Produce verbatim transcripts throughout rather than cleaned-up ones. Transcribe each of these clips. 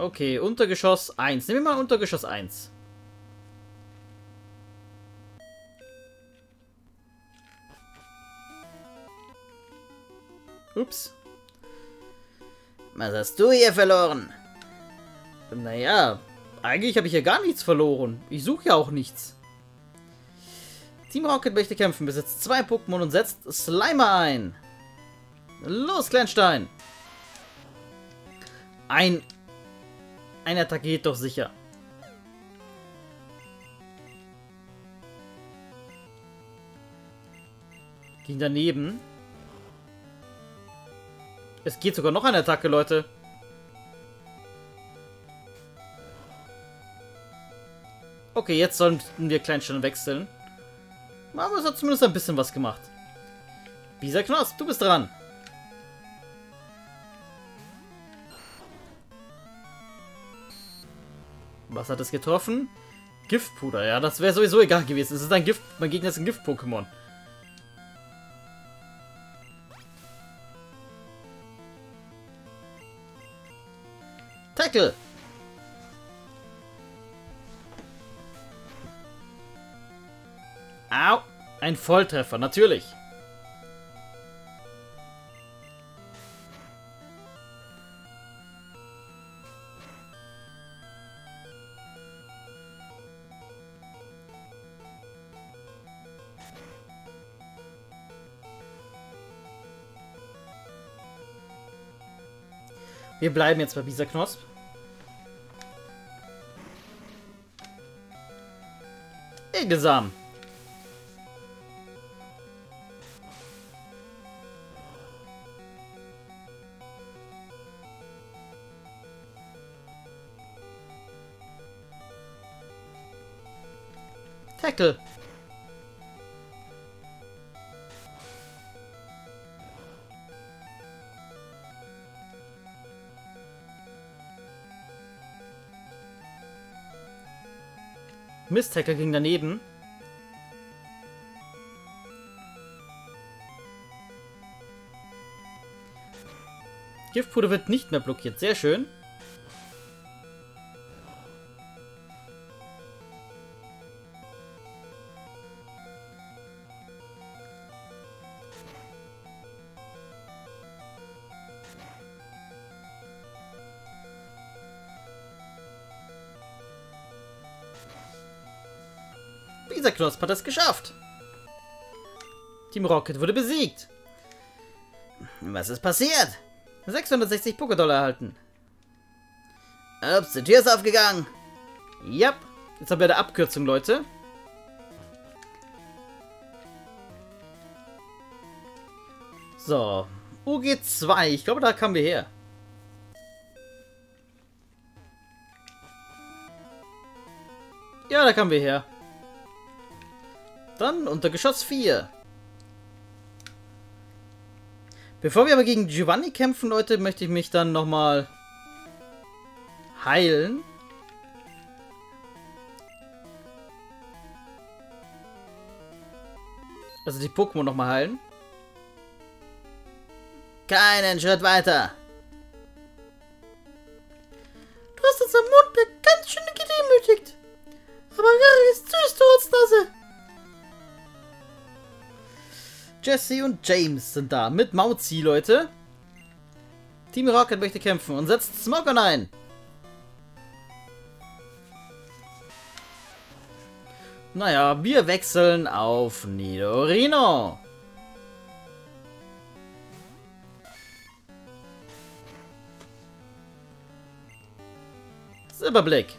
Okay, Untergeschoss eins. Nehmen wir mal Untergeschoss eins. Ups. Was hast du hier verloren? Naja, eigentlich habe ich hier gar nichts verloren. Ich suche ja auch nichts. Team Rocket möchte kämpfen, besitzt zwei Pokémon und setzt Slimer ein. Los, Kleinstein. Ein... Ein Attacke geht doch sicher. Ging daneben. Es geht sogar noch eine Attacke, Leute. Okay, jetzt sollten wir Kleinstein wechseln. Aber es hat zumindest ein bisschen was gemacht. Bisa Knosp, du bist dran. Was hat es getroffen? Giftpuder, ja, das wäre sowieso egal gewesen. Es ist ein Gift, mein Gegner ist ein Gift-Pokémon. Tackle! Au! Ein Volltreffer, natürlich. Wir bleiben jetzt bei Bisa Knosp. Egelsamen. Tackle. Mist-Tackle ging daneben. Giftpuder wird nicht mehr blockiert. Sehr schön. Bisa Knosp hat es geschafft. Team Rocket wurde besiegt. Was ist passiert? sechshundertsechzig Pokédollar erhalten. Ups, die Tür ist aufgegangen. Yep. Jetzt haben wir eine Abkürzung, Leute. So. U G zwei. Ich glaube, da kamen wir her. Ja, da kamen wir her. Dann Untergeschoss vier. Bevor wir aber gegen Giovanni kämpfen, Leute, möchte ich mich dann nochmal heilen. Also die Pokémon nochmal heilen. Keinen Schritt weiter. Du hast uns am Mondberg ganz schön gedemütigt. Aber Gary ist süß, du Rotznase. Jesse und James sind da. Mit Mauzi, Leute. Team Rocket möchte kämpfen und setzt Smogon ein. Naja, wir wechseln auf Nidorino. Silberblick.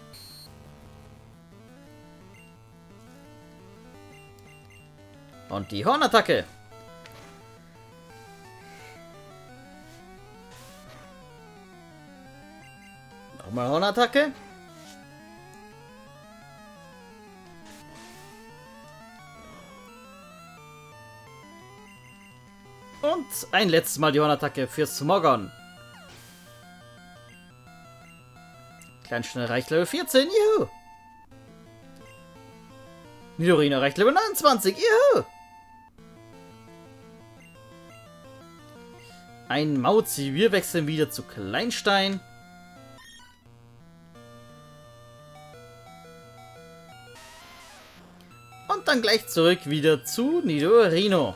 Und die Hornattacke. Nochmal Hornattacke. Und ein letztes Mal die Hornattacke für Smogon. Kleinstein erreicht Level vierzehn. Juhu. Nidorino erreicht Level neunundzwanzig. Juhu. Ein Mauzi. Wir wechseln wieder zu Kleinstein. Und dann gleich zurück wieder zu Nidorino.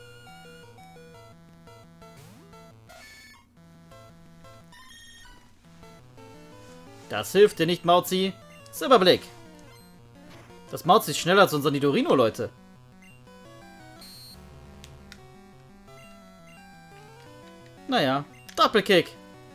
Das hilft dir nicht, Mauzi. Silberblick. Das Mauzi ist schneller als unser Nidorino, Leute. Naja, Doppelkick.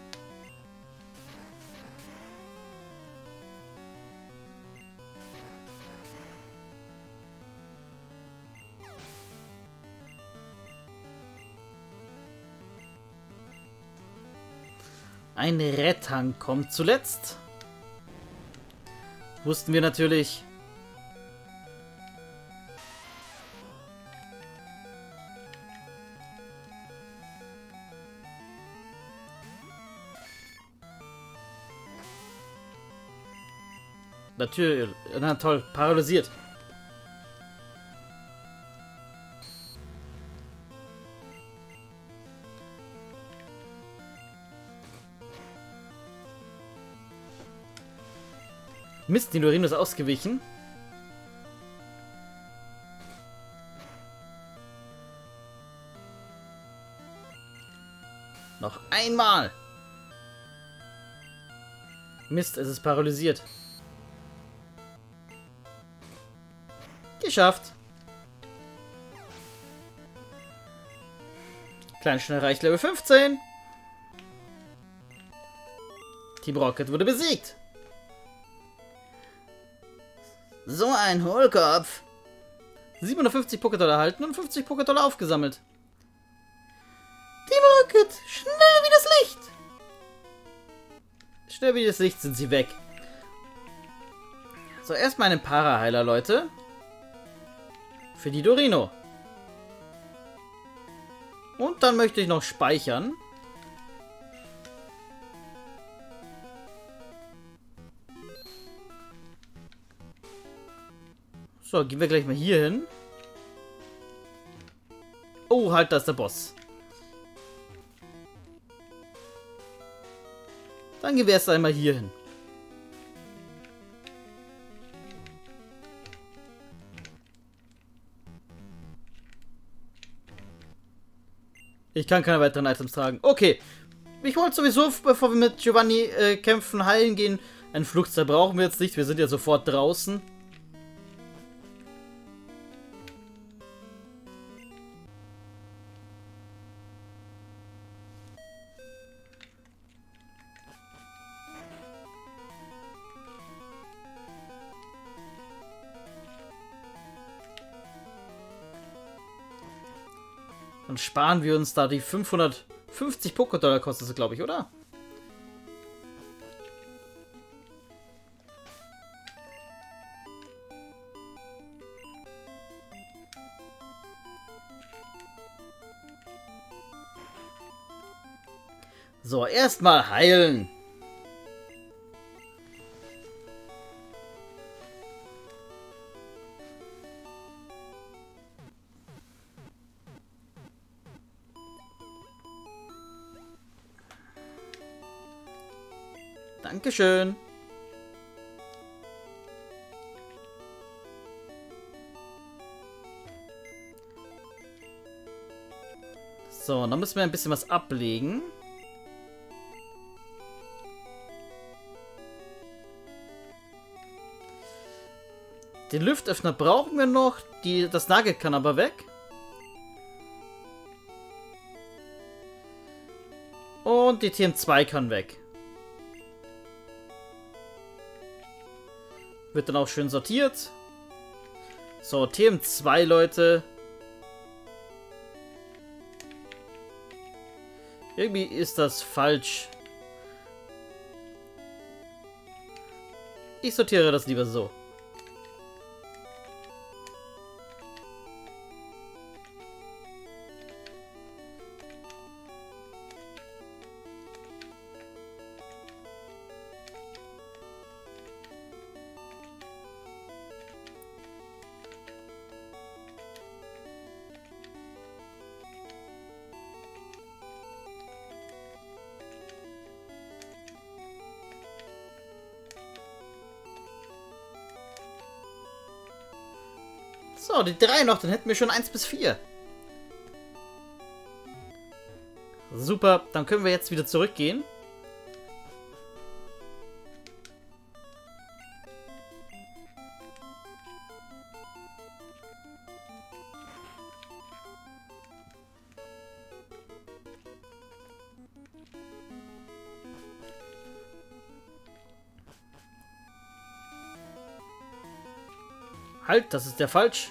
Ein Rettang kommt zuletzt. Wussten wir natürlich. Natürlich. Na toll, paralysiert. Mist, Nidorino ist ausgewichen. Noch einmal. Mist, es ist paralysiert. Geschafft. Klein schnell reicht Level fünfzehn. Team Rocket wurde besiegt. So ein Hohlkopf. siebenhundertfünfzig Pokédollar erhalten und fünfzig Pokédollar aufgesammelt. Team Rocket, schnell wie das Licht. Schnell wie das Licht sind sie weg. So, erstmal einen Para-Heiler, Leute. Für Nidorino. Und dann möchte ich noch speichern. So, gehen wir gleich mal hier hin. Oh, halt, da ist der Boss. Dann gehen wir erst einmal hier hin. Ich kann keine weiteren Items tragen. Okay. Ich wollte sowieso, bevor wir mit Giovanni äh, kämpfen, heilen gehen. Ein Fluchtseil brauchen wir jetzt nicht. Wir sind ja sofort draußen. Dann sparen wir uns da die fünfhundertfünfzig Pokédollar kostet es, glaube ich, oder? So, erstmal heilen. Dankeschön. So, dann müssen wir ein bisschen was ablegen. Den Lüftöffner brauchen wir noch. Die, das Nugget kann aber weg. Und die T M zwei kann weg. Wird dann auch schön sortiert. So, T M zwei, Leute. Irgendwie ist das falsch. Ich sortiere das lieber so. So, die drei noch, dann hätten wir schon eins bis vier. Super, dann können wir jetzt wieder zurückgehen. Halt, das ist der falsch.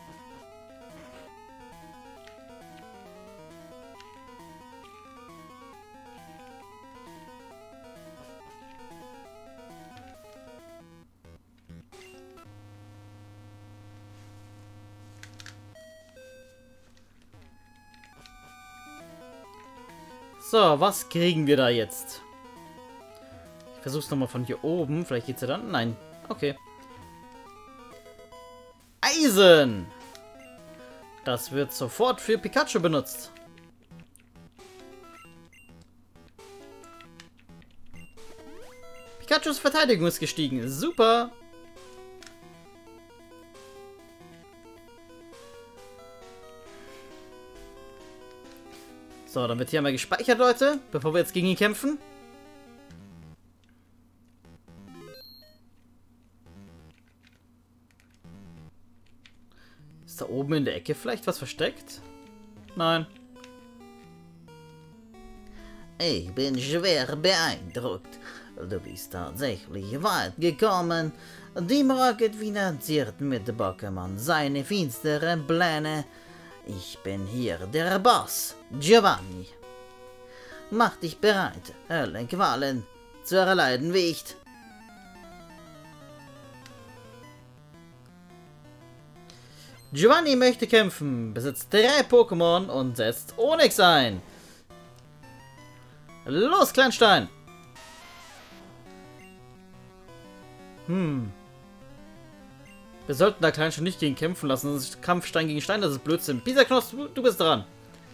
So, was kriegen wir da jetzt? Ich versuch's nochmal von hier oben. Vielleicht geht's ja dann. Nein. Okay. Eisen! Das wird sofort für Pikachu benutzt. Pikachus Verteidigung ist gestiegen. Super! So, dann wird hier einmal gespeichert, Leute, bevor wir jetzt gegen ihn kämpfen. Ist da oben in der Ecke vielleicht was versteckt? Nein. Ich bin schwer beeindruckt. Du bist tatsächlich weit gekommen. Team Rocket finanziert mit Pokémon seine finsteren Pläne. Ich bin hier der Boss, Giovanni. Mach dich bereit, Höllenqualen zu erleiden wie ich. Giovanni möchte kämpfen, besitzt drei Pokémon und setzt Onix ein. Los, Kleinstein! Hm. Wir sollten da Kleinstein nicht gegen kämpfen lassen. Das ist Kampfstein gegen Stein, das ist Blödsinn. Pisaknoss, du, du bist dran.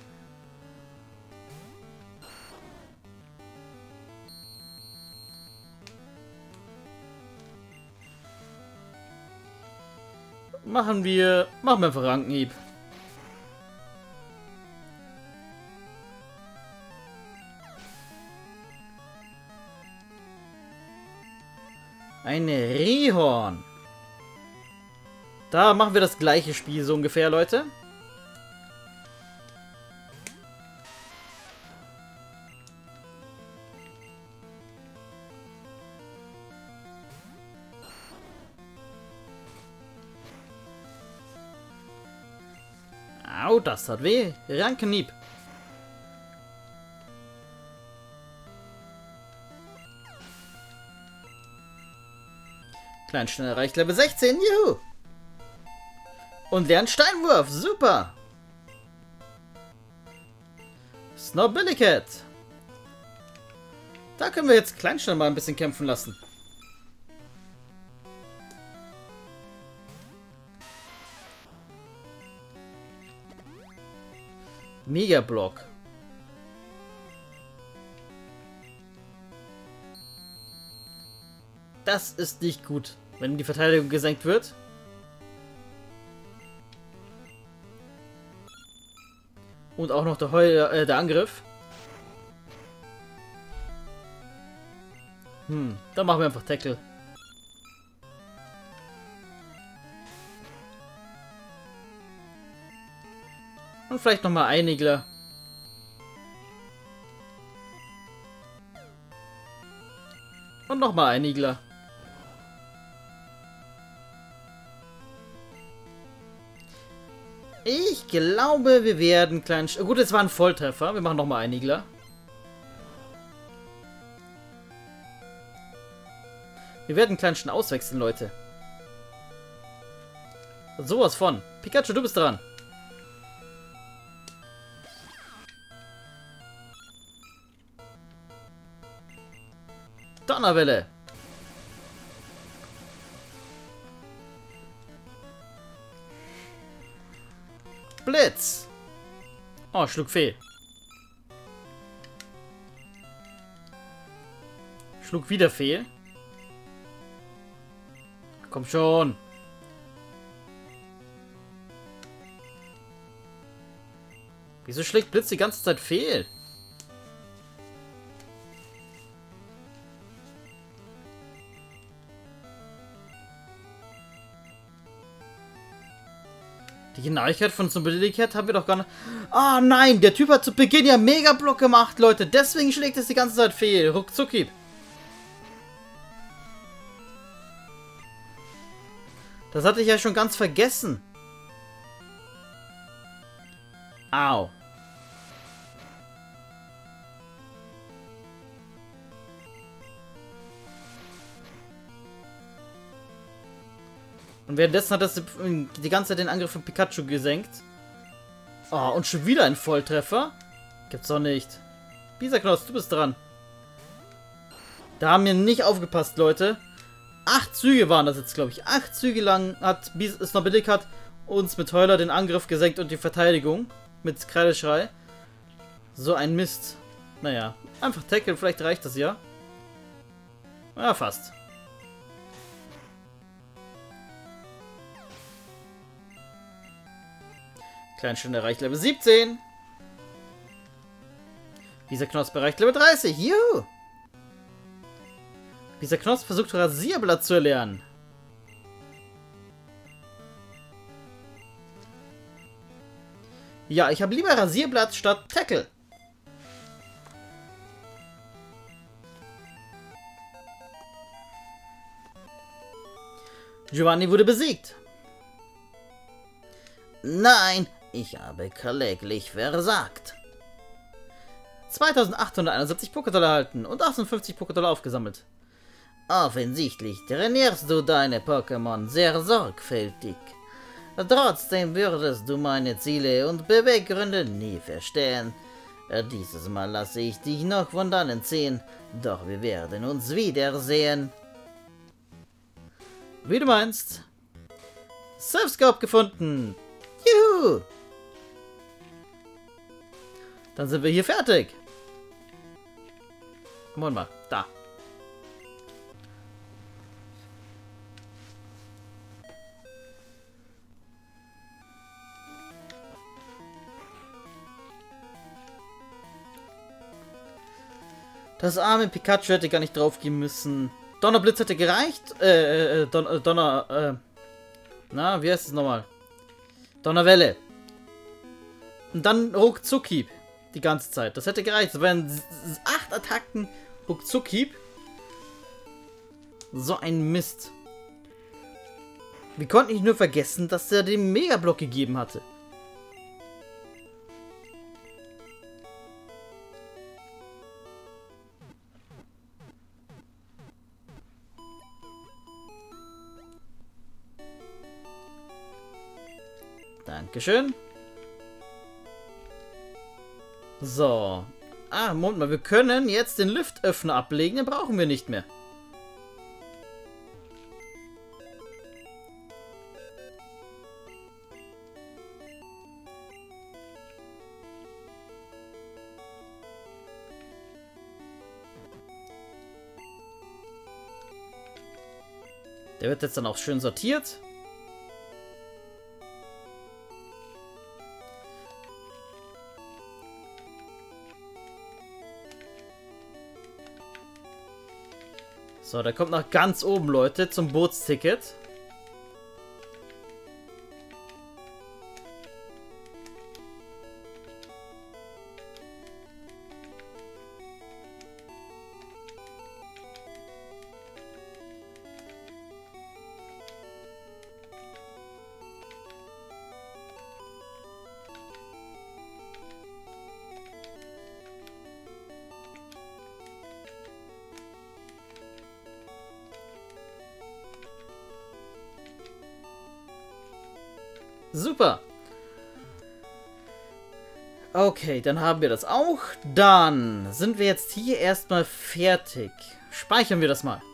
Machen wir... Machen wir einfach Rankenhieb. Eine Rihorn. Da machen wir das gleiche Spiel so ungefähr, Leute. Au, das hat weh. Rankenhieb. Kleinstein erreicht Level sechzehn. Juhu. Und lernt Steinwurf. Super. Snobillicat. Da können wir jetzt Kleinstein mal ein bisschen kämpfen lassen. Megablock. Das ist nicht gut, wenn die Verteidigung gesenkt wird. Und auch noch der, Heu äh, der Angriff. Hm, dann machen wir einfach Tackle. Und vielleicht nochmal Einigler. Und nochmal Einigler. Ich glaube, wir werden klein... Gut, es war ein Volltreffer. Wir machen nochmal Einigler. Wir werden Kleinsten auswechseln, Leute. Sowas von. Pikachu, du bist dran. Donnerwelle. Blitz. Oh, schlug fehl. Schlug wieder fehl. Komm schon. Wieso schlägt Blitz die ganze Zeit fehl? Die Genauigkeit von Stabilität haben wir doch gar nicht... Ah nein, der Typ hat zu Beginn ja Mega-Block gemacht, Leute. Deswegen schlägt es die ganze Zeit fehl. Ruckzucki. Das hatte ich ja schon ganz vergessen. Au. Und währenddessen hat das die ganze Zeit den Angriff von Pikachu gesenkt. Oh, und schon wieder ein Volltreffer? Gibt's doch nicht. Bisaknoss, du bist dran. Da haben wir nicht aufgepasst, Leute. Acht Züge waren das jetzt, glaube ich. Acht Züge lang hat Snobbelic uns mit Heuler den Angriff gesenkt und die Verteidigung. Mit Kreideschrei. So ein Mist. Naja, einfach Tackle, vielleicht reicht das ja. Ja, fast. Kleinstund erreicht Level siebzehn. Dieser Knosp erreicht Level dreißig. Juhu! Dieser Knosp versucht Rasierblatt zu erlernen. Ja, ich habe lieber Rasierblatt statt Tackle. Giovanni wurde besiegt. Nein, ich habe kläglich versagt. zweitausendachthunderteinundsiebzig Pokédollar erhalten und achtundfünfzig Pokédollar aufgesammelt. Offensichtlich trainierst du deine Pokémon sehr sorgfältig. Trotzdem würdest du meine Ziele und Beweggründe nie verstehen. Dieses Mal lasse ich dich noch von dannen ziehen, doch wir werden uns wiedersehen. Wie du meinst. Surfscope gefunden. Juhu! Dann sind wir hier fertig. Moment mal, da. Das arme Pikachu hätte gar nicht drauf gehen müssen. Donnerblitz hätte gereicht. Äh, äh, Don, äh, Donner, äh. Na, wie heißt es nochmal? Donnerwelle. Und dann Ruckzuckhieb. Die ganze Zeit. Das hätte gereicht. Das wären acht Attacken Ruckzuckhieb. So ein Mist. Wie konnte ich nur vergessen, dass er den Megablock gegeben hatte? Dankeschön. So. Ah, Moment mal. Wir können jetzt den Liftöffner ablegen. Den brauchen wir nicht mehr. Der wird jetzt dann auch schön sortiert. So, der kommt nach ganz oben, Leute, zum Bootsticket. Super. Okay, dann haben wir das auch. Dann sind wir jetzt hier erstmal fertig. Speichern wir das mal.